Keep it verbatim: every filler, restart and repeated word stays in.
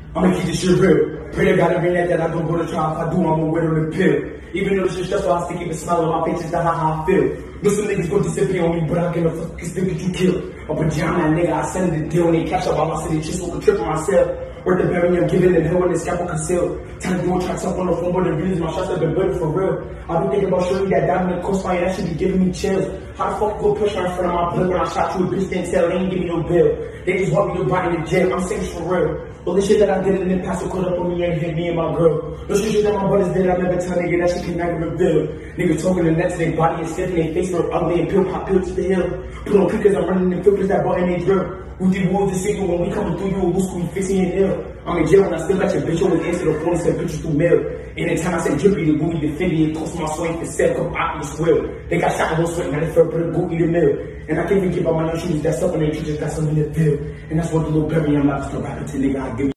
I'ma keep this shit real. Pray to God every night that I don't go to trial. If I do, I'ma wear the pill. Even though this shit stressful, I still keep a smile on my face just to how I feel. Know some niggas gon' disappear on me, but I can't fuck cause think that you kill. A pajama nigga, I send the deal and they catch up all my city just smoke a trip on myself. Word the berry, I'm giving them hell when the scalpel concealed. Time to do tracks up on the phone, but the views, my shots have been better for real. I been thinking about showing that diamond coastline, that should be giving me chills. How the fuck go push her in front of my blood when I shot you a bitch, didn't tell, they ain't give me no bill. They just want me to buy in the gym, I'm serious for real. All the shit that I did in the past will caught up on me and hit me and my girl. No shit that my brothers did, I never tell nigga, that shit can never reveal. Niggas talking the next, they body is stiff and they face for ugly and pill pop pill to the hill. Put on pickers, I'm running the filters that brought in they drill. Who did wolves the signal when we coming through you, who's we fixing it ill. I'm in jail when I still got your bitch always answer the phone and send pictures through mail. Anytime I said drippy, the booty defended, it cost my swing for sale, come out the will. They got shot in no sweat, now they fell for the booty the mill. And I can't even give out my young shoes, that's up and they just got something to feel. And that's what the little berry I'm not just a rapper to nigga I give